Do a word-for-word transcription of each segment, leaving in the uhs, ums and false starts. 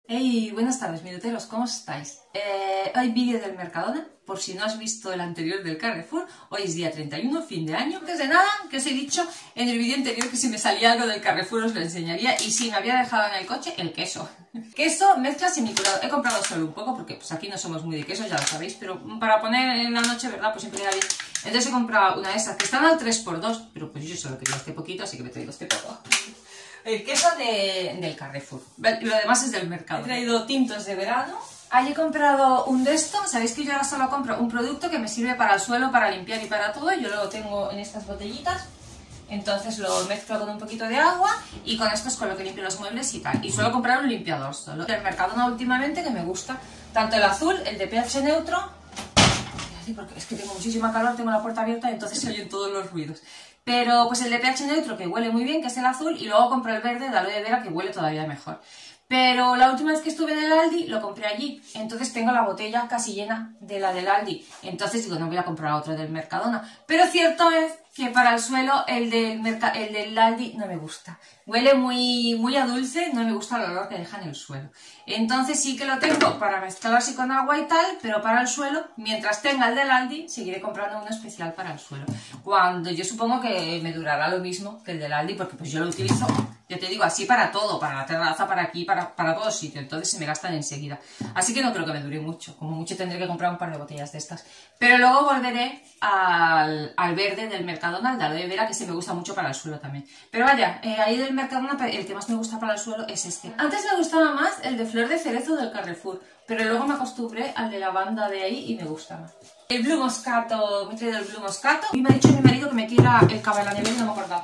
Hey, buenas tardes, minuteros, ¿cómo estáis? Eh, hoy vídeo del Mercadona, por si no has visto el anterior del Carrefour. Hoy es día treinta y uno, fin de año. Antes de nada, que os he dicho en el vídeo anterior que si me salía algo del Carrefour os lo enseñaría. Y si me había dejado en el coche, el queso. Queso, mezcla semiculado. He comprado solo un poco, porque pues aquí no somos muy de queso, ya lo sabéis. Pero para poner en la noche, ¿verdad? Pues siempre queda bien. Entonces he comprado una de esas, que están al tres por dos. Pero pues yo solo quería este poquito, así que me he traído este poco. El queso de, del Carrefour. Lo demás es del mercado. He traído tintos de verano. Ahí he comprado un de estos. Sabéis que yo ahora solo compro un producto que me sirve para el suelo, para limpiar y para todo. Yo lo tengo en estas botellitas. Entonces lo mezclo con un poquito de agua y con esto es con lo que limpio los muebles y tal. Y suelo comprar un limpiador solo. Del Mercadona últimamente que me gusta. Tanto el azul, el de pH neutro. Porque es que tengo muchísima calor, tengo la puerta abierta y entonces se oyen todos los ruidos. Pero pues el de pH neutro que huele muy bien, que es el azul, y luego compro el verde de aloe vera que huele todavía mejor. Pero la última vez que estuve en el Aldi lo compré allí, entonces tengo la botella casi llena de la del Aldi. Entonces digo, no voy a comprar otro del Mercadona. Pero cierto es que para el suelo el del, Merca el del Aldi no me gusta. Huele muy, muy a dulce, no me gusta el olor que deja en el suelo. Entonces sí que lo tengo para mezclar así con agua y tal, pero para el suelo, mientras tenga el del Aldi, seguiré comprando uno especial para el suelo. Cuando yo supongo que me durará lo mismo que el del Aldi, porque pues yo lo utilizo, ya te digo, así para todo, para la terraza, para aquí, para, para todos sitios, entonces se me gastan enseguida. Así que no creo que me dure mucho, como mucho tendré que comprar un par de botellas de estas. Pero luego volveré al, al verde del Mercadona, al de aloe vera, que sí me gusta mucho para el suelo también. Pero vaya, eh, ahí del Mercadona el que más me gusta para el suelo es este. Antes me gustaba más el de flor de cerezo del Carrefour, pero luego me acostumbré al de lavanda de ahí y me gusta más. El Blue Moscato, me he traído el Blue Moscato y me ha dicho mi marido que metiera el cabernet y no me acordaba.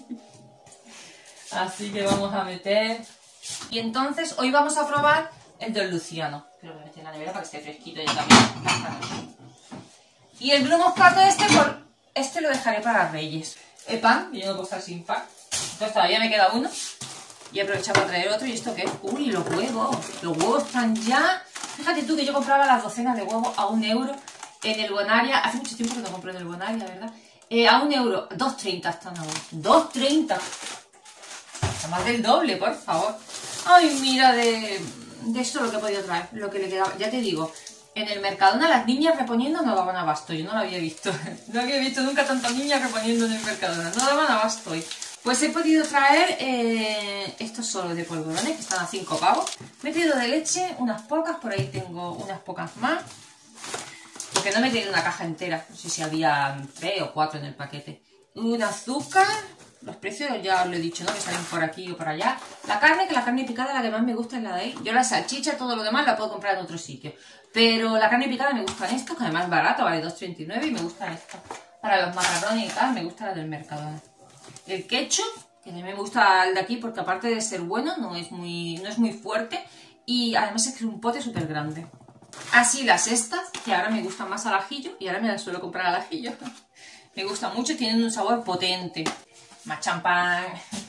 Así que vamos a meter... Y entonces hoy vamos a probar el del Luciano. Pero voy a meter en la nevera para que esté fresquito ya también. Y el Blue Moscato este, por... este lo dejaré para Reyes. El pan, yo no puedo estar sin pan. Entonces todavía me queda uno. Y he aprovechado para traer otro. ¿Y esto qué? Uy, los huevos. Los huevos están ya... Fíjate tú que yo compraba las docenas de huevos a un euro en el Bonaria. Hace mucho tiempo que no compro en el Bonaria, ¿verdad? Eh, a un euro. dos treinta están ahora. dos treinta. Más del doble, por favor. Ay, mira, de, de esto lo que he podido traer, lo que le quedaba. Ya te digo, en el Mercadona las niñas reponiendo no daban abasto. Yo no lo había visto. No había visto nunca tantas niñas reponiendo en el Mercadona. No daban abasto hoy. Pues he podido traer eh, estos solo de polvorones, que están a cinco pavos. Me he traído de leche unas pocas, por ahí tengo unas pocas más. Porque no me he traído una caja entera. No sé si había tres o cuatro en el paquete. Un azúcar... Los precios ya os lo he dicho, ¿no? Que salen por aquí o por allá. La carne, que la carne picada la que más me gusta es la de ahí. Yo la salchicha, todo lo demás la puedo comprar en otro sitio. Pero la carne picada me gustan estas, que además es barata, vale dos treinta y nueve y me gustan estas. Para los macarrones y tal, me gusta la del Mercadona. El ketchup, que a mí me gusta el de aquí porque aparte de ser bueno, no es muy, no es muy fuerte. Y además es que es un pote súper grande. Así las estas, que ahora me gustan más al ajillo y ahora me las suelo comprar al ajillo. Me gustan mucho, tienen un sabor potente. Más champán.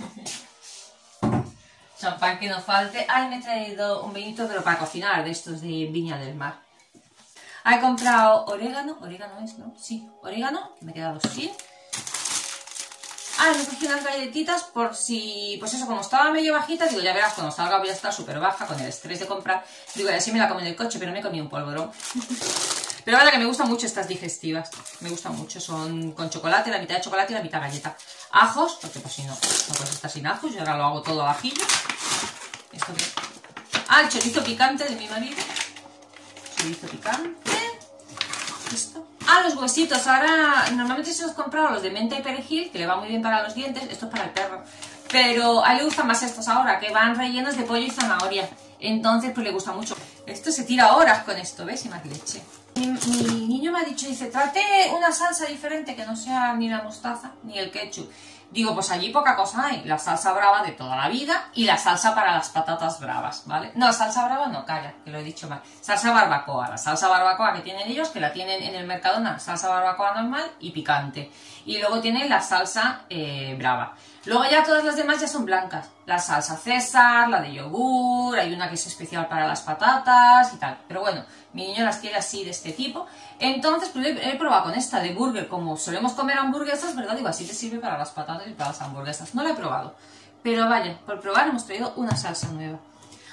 Champán que no falte. Ay, me he traído un vinito, pero para cocinar, de estos de Viña del Mar. He comprado orégano. Orégano es, ¿no? Sí, orégano, que me he quedado sin. Ah, me he cogido unas galletitas por si... Pues eso, como estaba medio bajita, digo, ya verás, cuando salga voy a estar súper baja con el estrés de comprar. Digo, y así me la como en el coche, pero me he comido un polvorón. Pero vale que me gustan mucho estas digestivas. Me gustan mucho. Son con chocolate, la mitad de chocolate y la mitad galleta. Ajos, porque pues si no, no puedes estar sin ajos. Yo ahora lo hago todo a ajillo. Esto que... Ah, el chorizo picante de mi marido. Chorizo picante. Esto. Ah, los huesitos. Ahora, normalmente se los he comprado los de menta y perejil, que le va muy bien para los dientes. Esto es para el perro. Pero a él le gustan más estos ahora, que van rellenos de pollo y zanahoria. Entonces, pues le gusta mucho. Esto se tira horas con esto, ¿ves? Y más leche. Mi, mi niño me ha dicho, dice, trate una salsa diferente que no sea ni la mostaza ni el ketchup. Digo, pues allí poca cosa hay. La salsa brava de toda la vida y la salsa para las patatas bravas, ¿vale? No, salsa brava no, calla, que lo he dicho mal. Salsa barbacoa, la salsa barbacoa que tienen ellos, que la tienen en el Mercadona, salsa barbacoa normal y picante. Y luego tienen la salsa eh, brava. Luego ya todas las demás ya son blancas. La salsa César, la de yogur, hay una que es especial para las patatas y tal. Pero bueno, mi niño las quiere así, de este tipo. Entonces, pues he, he probado con esta de burger, como solemos comer hamburguesas, ¿verdad? Digo, así te sirve para las patatas y para las hamburguesas. No la he probado. Pero vaya, por probar hemos traído una salsa nueva.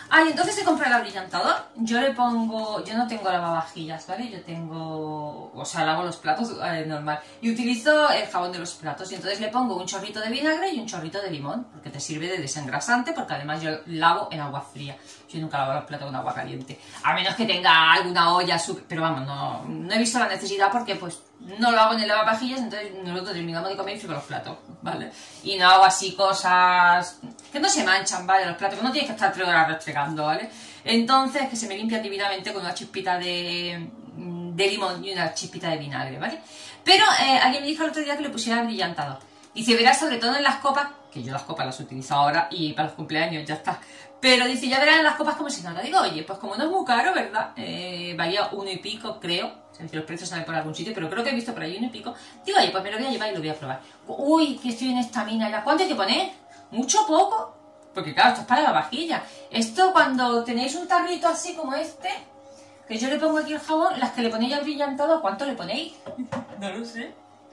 Ah, y entonces he comprado el abrillantador. Yo le pongo... Yo no tengo lavavajillas, ¿vale? Yo tengo... O sea, lavo los platos eh, normal. Y utilizo el jabón de los platos. Y entonces le pongo un chorrito de vinagre y un chorrito de limón. Porque te sirve de desengrasante, porque además yo lavo en agua fría. Yo nunca lavo los platos con agua caliente. A menos que tenga alguna olla super... Pero vamos, no, no he visto la necesidad porque pues no lo hago en el lavavajillas. Entonces nosotros terminamos de comer y frigo los platos, ¿vale? Y no hago así cosas... que no se manchan, ¿vale? Los platos, que no tienes que estar tres horas restregando, ¿vale? Entonces, que se me limpia divinamente con una chispita de, de limón y una chispita de vinagre, ¿vale? Pero eh, alguien me dijo el otro día que le pusiera brillantado. Dice, verás, sobre todo en las copas, que yo las copas las utilizo ahora y para los cumpleaños ya está. Pero dice, ya verás en las copas como si nada. Digo, oye, pues como no es muy caro, ¿verdad? Eh, valía uno y pico, creo. O sea, que los precios salen por algún sitio, pero creo que he visto por ahí uno y pico. Digo, oye, pues me lo voy a llevar y lo voy a probar. Uy, que estoy en esta mina ya. ¿Cuánto hay que poner? ¿Mucho o poco? Porque claro, esto es para la vajilla. Esto cuando tenéis un tarrito así como este, que yo le pongo aquí el jabón, las que le ponéis al brillantado, ¿cuánto le ponéis? No lo sé.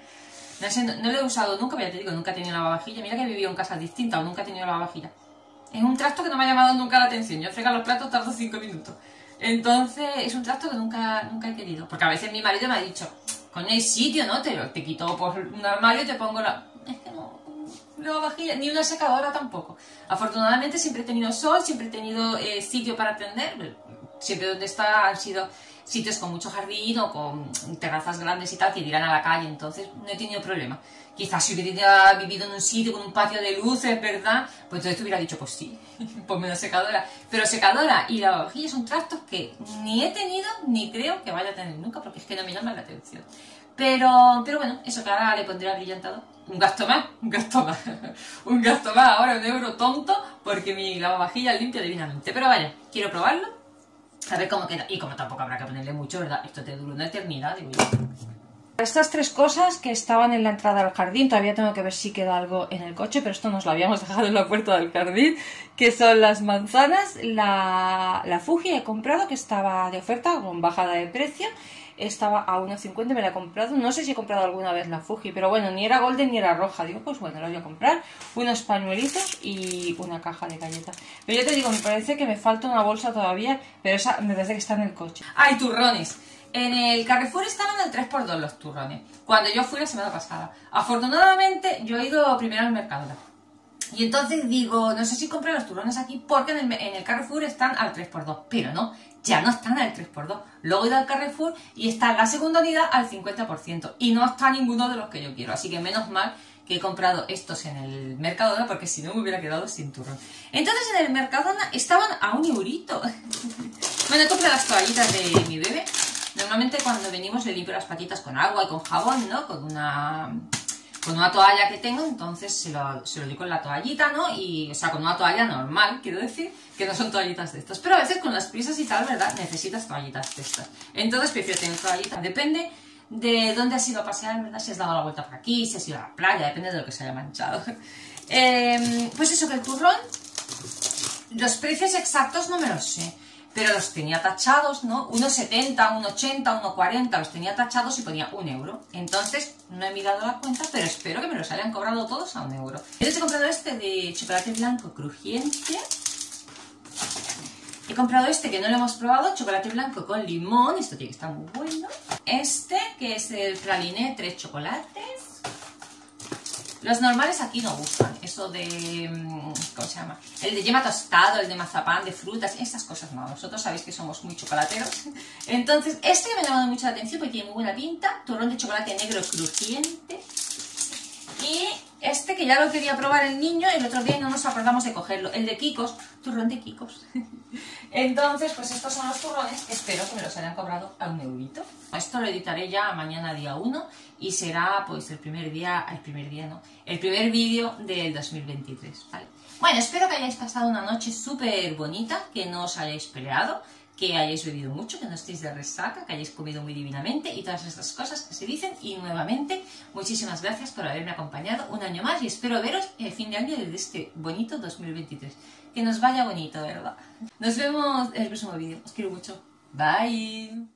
No sé, no, no lo he usado nunca, pero ya te digo, nunca he tenido lavavajilla. Mira que he vivido en casas distintas o nunca he tenido lavavajilla. Es un trasto que no me ha llamado nunca la atención. Yo fregar los platos tardo cinco minutos. Entonces, es un trasto que nunca, nunca he querido. Porque a veces mi marido me ha dicho, coño, hay sitio, ¿no? Te, te quito por un armario y te pongo la... Es que no... lavavajilla, ni una secadora tampoco. Afortunadamente siempre he tenido sol, siempre he tenido eh, sitio para atender. Siempre donde está han sido sitios con mucho jardín o con terrazas grandes y tal que dirán a la calle, entonces no he tenido problema. Quizás si hubiera vivido en un sitio con un patio de luces, ¿verdad? Pues entonces te hubiera dicho, pues sí, ponme una secadora. Pero secadora y lavavajillas son trastos que ni he tenido ni creo que vaya a tener nunca porque es que no me llaman la atención. Pero, pero bueno, eso que ahora le pondré brillantado. Un gasto más, un gasto más. Un gasto más, ahora un euro tonto porque mi lavavajillas limpia divinamente. Pero vaya, quiero probarlo, a ver cómo queda. Y como tampoco habrá que ponerle mucho, ¿verdad? Esto te dura una eternidad, digo yo. Estas tres cosas que estaban en la entrada al jardín, todavía tengo que ver si queda algo en el coche, pero esto nos lo habíamos dejado en la puerta del jardín, que son las manzanas, la, la Fuji he comprado, que estaba de oferta con bajada de precio, estaba a uno cincuenta, me la he comprado, no sé si he comprado alguna vez la Fuji, pero bueno, ni era golden ni era roja, digo, pues bueno, la voy a comprar, unos pañuelitos y una caja de galletas. Pero yo te digo, me parece que me falta una bolsa todavía, pero esa me parece que está en el coche. ¡Ay, turrones! En el Carrefour estaban al tres por dos los turrones, cuando yo fui la semana pasada. Afortunadamente, yo he ido primero al Mercadona. Y entonces digo, no sé si compré los turrones aquí, porque en el, en el Carrefour están al tres por dos. Pero no, ya no están al tres por dos. Luego he ido al Carrefour y está la segunda unidad al cincuenta por ciento. Y no está ninguno de los que yo quiero. Así que menos mal que he comprado estos en el Mercadona, porque si no me hubiera quedado sin turrón. Entonces en el Mercadona estaban a un eurito. Bueno, he comprado las toallitas de mi bebé. Normalmente cuando venimos le limpio las patitas con agua y con jabón, ¿no? Con una, con una toalla que tengo, entonces se lo, se lo doy con la toallita, ¿no? Y, o sea, con una toalla normal, quiero decir, que no son toallitas de estas. Pero a veces con las prisas y tal, ¿verdad? Necesitas toallitas de estas. Entonces prefiero tener toallitas. Depende de dónde has ido a pasear, ¿verdad? Si has dado la vuelta por aquí, si has ido a la playa, depende de lo que se haya manchado. Eh, pues eso, que el turrón, los precios exactos no me los sé. Pero los tenía tachados, ¿no? uno setenta, uno ochenta, uno cuarenta, los tenía tachados y ponía un euro. Entonces, no he mirado la cuenta, pero espero que me los hayan cobrado todos a un euro. Entonces he comprado este de chocolate blanco crujiente. He comprado este que no lo hemos probado, chocolate blanco con limón. Esto tiene que estar muy bueno. Este, que es el praliné tres chocolates. Los normales aquí no gustan, eso de, ¿cómo se llama? El de yema tostado, el de mazapán, de frutas, estas cosas no. Nosotros sabéis que somos muy chocolateros. Entonces, este me ha llamado mucho la atención porque tiene muy buena pinta. Turrón de chocolate negro crujiente. Y este que ya lo quería probar el niño, el otro día no nos acordamos de cogerlo. El de Kikos, turrón de Kikos. Entonces, pues estos son los turrones. Espero que me los hayan cobrado a un eurito. Esto lo editaré ya mañana día uno y será pues el primer día, el primer día no, el primer vídeo del dos mil veintitrés, ¿vale? Bueno, espero que hayáis pasado una noche súper bonita, que no os hayáis peleado, que hayáis bebido mucho, que no estéis de resaca, que hayáis comido muy divinamente y todas estas cosas que se dicen. Y nuevamente, muchísimas gracias por haberme acompañado un año más y espero veros el fin de año de este bonito dos mil veintitrés. Que nos vaya bonito, ¿verdad? Nos vemos en el próximo vídeo. Os quiero mucho. Bye.